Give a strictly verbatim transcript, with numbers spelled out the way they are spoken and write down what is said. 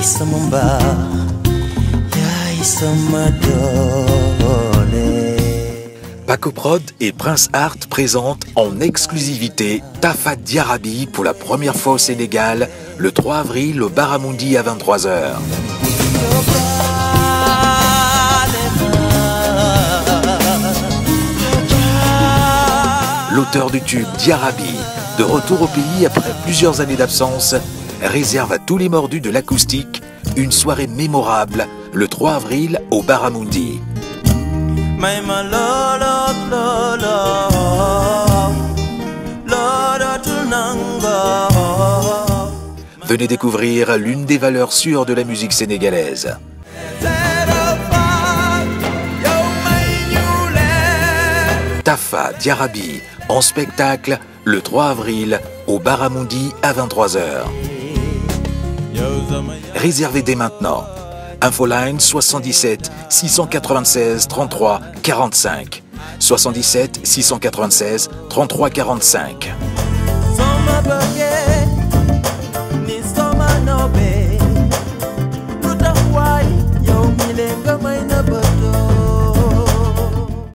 sama mbaax yaay sama doole. Paco Prod et Prince Art présentent en exclusivité Tafa Diarabi pour la première fois au Sénégal le trois avril au Baramundi à vingt-trois heures. L'auteur du tube Diarabi, de retour au pays après plusieurs années d'absence, réserve à tous les mordus de l'acoustique une soirée mémorable le trois avril au Baramundi. Venez découvrir l'une des valeurs sûres de la musique sénégalaise. Tafa Diarabi en spectacle le trois avril au Baramundi à vingt-trois heures. Réservez dès maintenant. Infoline soixante-dix-sept six cent quatre-vingt-seize trente-trois quarante-cinq. soixante-dix-sept six cent quatre-vingt-seize trente-trois quarante-cinq.